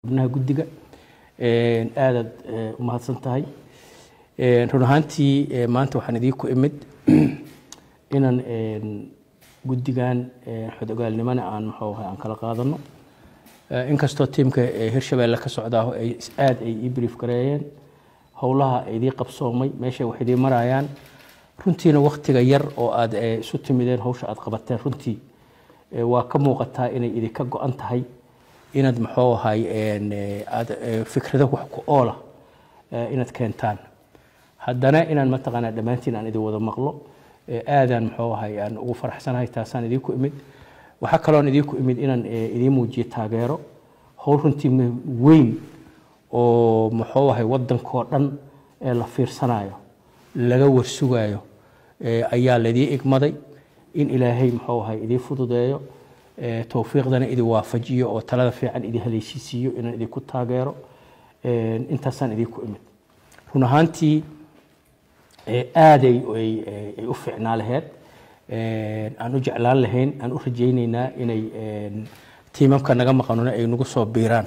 xubnaha guddiga aad u mahadsan tahay run ahaantii maanta waxaan idinku imid inaan guddigan xogogaalnimada aan kala qaadano inkastoo tiimka Hirshabeelle ka socdaa ay aad ay brief gareeyeen howlaha ay idin qabsoomay meesha wax idin marayaan runtiina waqtiga yar oo aad isu timideen hawsha aad qabateen runtii waa ka muuqataa inay idin ka go'an tahay inaad maxoo ahay aad fikrado wax ku oola inaad keentaan haddana inaan mataqaanaa dhamaantiin aan idin wada maqlo aadan maxoo ahay aan ugu faraxsanahay taasaan idinku imid waxa kale oo idinku imid inaan idin muujiyo taageero howl runtii weyn oo maxoo ahay wadankoo dhan la fiirsanayo laga warsugayo ayaa la idin igmaday in ilaahay maxoo ahay idin fududeeyo توفيقنا إذا وافجيه أو ثلاثة في عن إذا هذا الشيء إن إذا كنت تاجره أنت سان إذا كؤمن هنا هانتي آدي أوفعنا لهاد أنو جعلان لهين أنو رجينا إن تيمم كان نجمع قانونا أي نقص بيران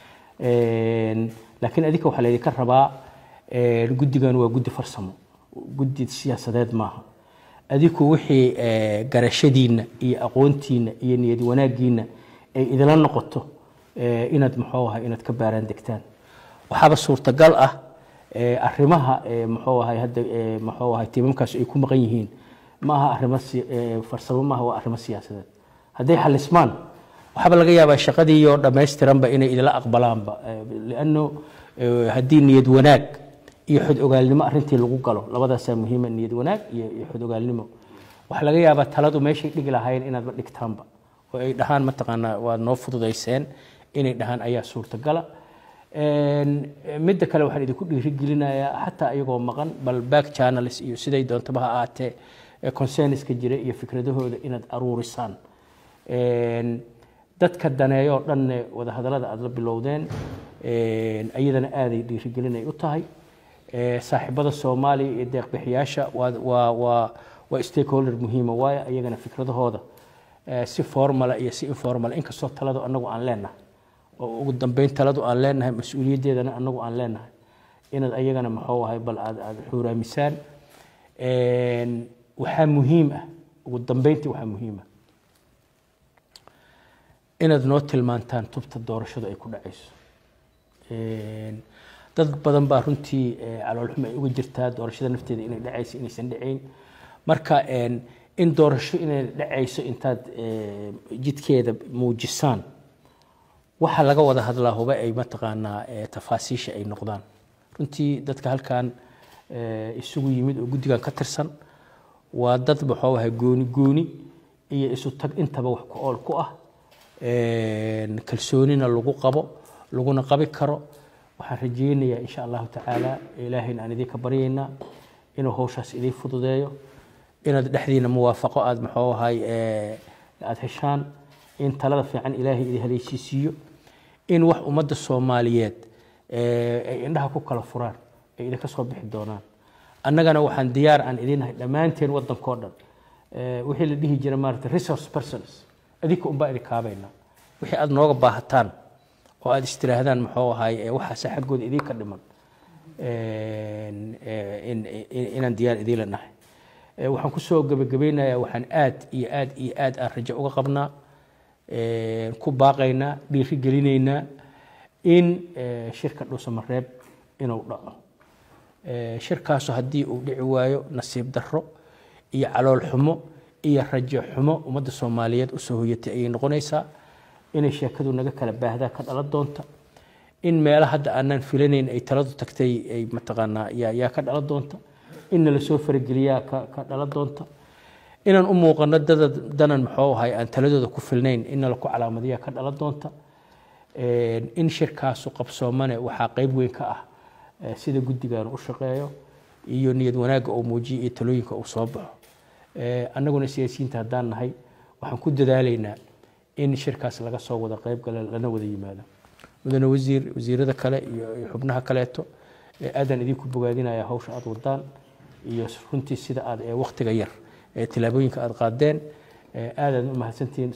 لكن أديك وحلا ذيك الرباع جد جانوا جد فرسمو جد السياسة ذات معها أديكو وحي قرشدين أقونتين نيد وناجين إذا لا نقطه إند محوها إند كباران دكتان وحاب الصورة قلقة أحرمها محوها هذا محوها تيممكاس يكون مغيهين معها أحرمس فرصة ما هو أحرمس سياسة هذا حل اسمان وحاب لقيا بالشقدي يور ما يسترم بإن إذا لا أقبلان لأنه هدي نيد وناج يحد أقالنما أرنتي لغو قالوا لبدا سا مهمة نيد وناك يحد أقالنما waxa laga yaabaa taladu meeshay dhigi lahayn inaad dhigtaanba oo ay dhahaan mataqaana waa noo fududeyseen inay dhahaan ayaa suurtagal mid kale waxaan idinku dhiirigelinayaa hatta ayagoo maqan bal back channels iyo siday doontaba ha aatee concerns ka jira iyo fikradahooda inaad aruurisaan dadka daneeyo dhan wada hadalada aad la bilowdeen ayadana aad ay dhiirigelinay u tahay saaxiibada Soomaaliya ee deeq bixiyaasha waa stakeholder muhiim ah way ayagana fikradahooda si formal iyo si informal inkastoo taladu anagu aan leenahay oo ugu dambeyn taladu aan leenahay mas'uuliyadeedana anagu aan leenahay inaad ayagana maxoo ahay bal aad xuuraamisaan waxa muhiim ah ugu dambeyntii waxa muhiim ah inaad noo tilmaantaan tubta doorashada ay ku dhacayso dad badan baa runtii calool xumo ay uga jirtaa doorashada nafteeda inay dhacayso inaysan dhacayn marka in doorasho inay dhacayso intaad jidkeeda muujisaan waxa laga wada hadlaa huba ay mataqaanaa tafaasiisha ay noqdaan runtii dadka halkan isugu yimid oo guddigan ka tirsan waa dad maxoo ah gooni iyo isu tag intaba wax ku ool ku ah kalsoonina lagu qabo laguna qabi karo waxaan rajeynayaa insha Allah taala ilaahayna aan idin ka baryeynaa inuu hawshaas idin fududeeyo inaad dhaxdiina muwaafaqo aad maxoo ahay aad heshaan in talada fiican ilaahay idin haleeshiisiyo in wax ummadda Soomaaliyeed ay indhaha ku kala furaan ay idin ka soo bixi doonaan annagana waxaan diyaar aan idinahay dhamaanteen wadankoo dhan wixii la dhihi jiray maarta resource persons adinku u baa idin kaabayna wixii aad nooga baahataan oo aad istiraahdaan maxoo ahay waxa saxagooda idin ka dhiman inaan diyaar idin leenahay waxaan ku soo gabagabeynayaa waxaan aad aan rajo uga qabnaa ku baaqaynaa dhiiri gelinaynaa in shirka Dhuusamareeb inuu dhaco shirkaas haddii uu dhici waayo nasiib darro iyo calool xumo iyo rajo xumo ummadda Soomaaliyeed u soo hoyatay ay noqonaysaa inay sheekadu naga kala baahdaa ka dhalan doonta in meelaha hadda aanan filanayn ay taladu tagtay ay mataqaanaa yaa ka dhalan doonta in la soo fargeliyaa ka dhalan doonta inaan u muuqano danan maxoo ahay aan taladooda ku filnayn in la ku calaamadiyaa ka dhalan doonta in shirkaas qabsoomane waxa qayb weyn ka ah sida guddigan u shaqeeyo iyo niyad wanaag oo muujiyo iyo talooyinka uu soo baxo annaguna siyaasiyiinta haddaan nahay waxaan ku dadaalaynaa in shirkaas laga soo wada qayb gala lana wada yimaado mudane wasiirada kale iyo xubnaha kaleeto aadan idinku bogaadinaya hawsha aad wadaan iyo runtii sida aad waqtiga yar tilaabooyinka aad qaadeen aadan u mahadsantiin